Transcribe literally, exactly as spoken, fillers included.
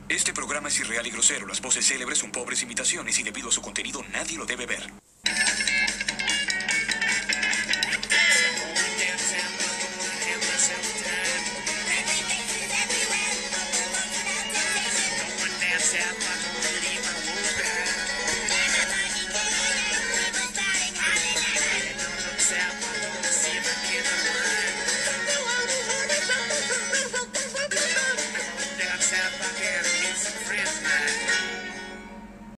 Este programa es irreal y grosero. Las voces célebres son pobres imitaciones y debido a su contenido nadie lo debe ver. Going down south.